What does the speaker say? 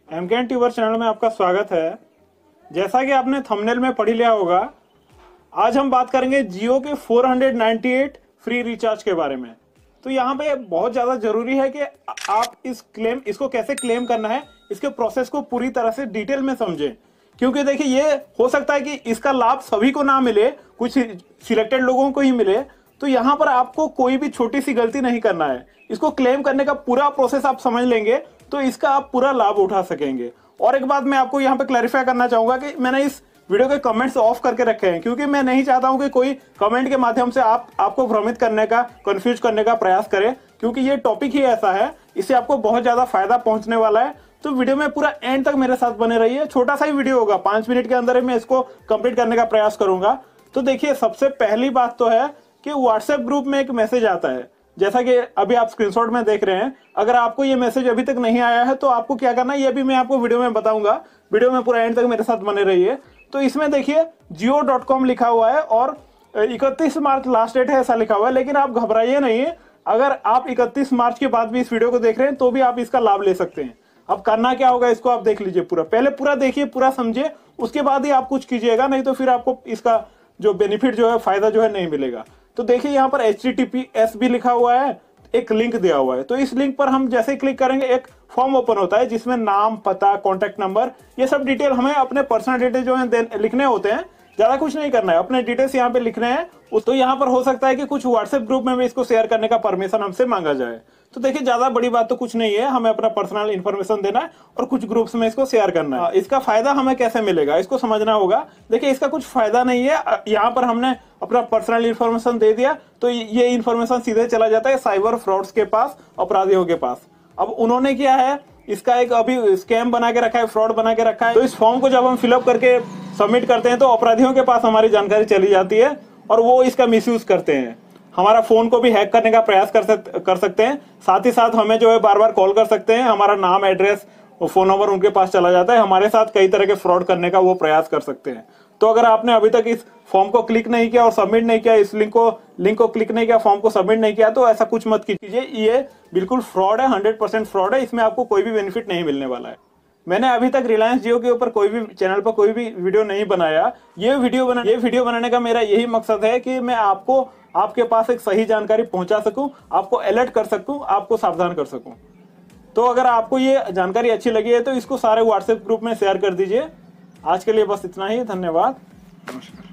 MKN tuber channel में आपका स्वागत है। जैसा कि आपने थंबनेल में पढ़ लिया होगा, आज हम बात करेंगे जियो के 498 फ्री रिचार्ज के बारे में। तो यहाँ पे बहुत ज्यादा जरूरी है कि आप इसको कैसे क्लेम करना है, इसके प्रोसेस को पूरी तरह से डिटेल में समझें। क्योंकि देखिए, ये हो सकता है कि इसका लाभ सभी को ना मिले, कुछ सिलेक्टेड लोगों को ही मिले। तो यहाँ पर आपको कोई भी छोटी सी गलती नहीं करना है। इसको क्लेम करने का पूरा प्रोसेस आप समझ लेंगे तो इसका आप पूरा लाभ उठा सकेंगे। और एक बात मैं आपको यहाँ पे क्लैरिफाई करना चाहूंगा कि मैंने इस वीडियो के कमेंट्स ऑफ करके रखे हैं, क्योंकि मैं नहीं चाहता हूं कि कोई कमेंट के माध्यम से आपको भ्रमित करने का, कंफ्यूज करने का प्रयास करे, क्योंकि ये टॉपिक ही ऐसा है, इससे आपको बहुत ज्यादा फायदा पहुंचने वाला है। तो वीडियो में पूरा एंड तक मेरे साथ बने रहिए। छोटा सा ही वीडियो होगा, 5 मिनट के अंदर मैं इसको कंप्लीट करने का प्रयास करूंगा। तो देखिए, सबसे पहली बात तो है कि व्हाट्सएप ग्रुप में एक मैसेज आता है, जैसा कि अभी आप स्क्रीनशॉट में देख रहे हैं। अगर आपको ये मैसेज अभी तक नहीं आया है तो आपको क्या करना है, ये भी मैं आपको वीडियो में बताऊंगा। वीडियो में पूरा एंड तक मेरे साथ बने रहिए। तो इसमें देखिए jio.com लिखा हुआ है और 31 मार्च लास्ट डेट है, ऐसा लिखा हुआ है। लेकिन आप घबराइए नहीं, अगर आप 31 मार्च के बाद भी इस वीडियो को देख रहे हैं तो भी आप इसका लाभ ले सकते हैं। अब करना क्या होगा, इसको आप देख लीजिए पूरा, पहले पूरा देखिए, पूरा समझिए, उसके बाद ही आप कुछ कीजिएगा, नहीं तो फिर आपको इसका जो बेनिफिट जो है, फायदा जो है नहीं मिलेगा। तो देखिए, यहाँ पर HTTPS भी लिखा हुआ है, एक लिंक दिया हुआ है। तो इस लिंक पर हम जैसे ही क्लिक करेंगे एक फॉर्म ओपन होता है, जिसमें नाम, पता, कॉन्टेक्ट नंबर, ये सब डिटेल हमें अपने पर्सनल डिटेल जो है लिखने होते हैं। ज्यादा कुछ नहीं करना है, अपने डिटेल्स यहाँ पे लिखने हैं। तो यहाँ पर हो सकता है कि कुछ व्हाट्सएप ग्रुप में भी इसको शेयर करने का परमिशन हमसे मांगा जाए। तो देखिए, ज्यादा बड़ी बात तो कुछ नहीं है, हमें अपना पर्सनल इन्फॉर्मेशन देना है और कुछ ग्रुप्स में इसको शेयर करना है। इसका फायदा हमें कैसे मिलेगा, इसको समझना होगा। देखिए, इसका कुछ फायदा नहीं है। यहाँ पर हमने अपना पर्सनल इन्फॉर्मेशन दे दिया तो ये इन्फॉर्मेशन सीधे चला जाता है साइबर फ्रॉड्स के पास, अपराधियों के पास। अब उन्होंने क्या है, इसका एक अभी स्कैम बना के रखा है, फ्रॉड बना के रखा है। तो इस फॉर्म को जब हम फिलअप करके सबमिट करते हैं तो अपराधियों के पास हमारी जानकारी चली जाती है और वो इसका मिसयूज करते हैं। हमारा फोन को भी हैक करने का प्रयास कर सकते हैं। साथ ही साथ हमें जो है बार बार कॉल कर सकते हैं, हमारा नाम, एड्रेस, फोन नंबर उनके पास चला जाता है। हमारे साथ कई तरह के फ्रॉड करने का वो प्रयास कर सकते हैं। तो अगर आपने अभी तक इस फॉर्म को क्लिक नहीं किया और सबमिट नहीं किया, इस लिंक को क्लिक नहीं किया, फॉर्म को सबमिट नहीं किया, तो ऐसा कुछ मत कीजिए। ये बिल्कुल फ्रॉड है, 100% फ्रॉड है। इसमें आपको कोई भी बेनिफिट नहीं मिलने वाला है। मैंने अभी तक रिलायंस जियो के ऊपर कोई भी चैनल पर कोई भी वीडियो नहीं बनाया। ये वीडियो बनाने का मेरा यही मकसद है कि मैं आपको आपके पास एक सही जानकारी पहुंचा सकूं, आपको अलर्ट कर सकूं, आपको सावधान कर सकूं। तो अगर आपको ये जानकारी अच्छी लगी है तो इसको सारे व्हाट्सएप ग्रुप में शेयर कर दीजिए। आज के लिए बस इतना ही, धन्यवाद, नमस्कार।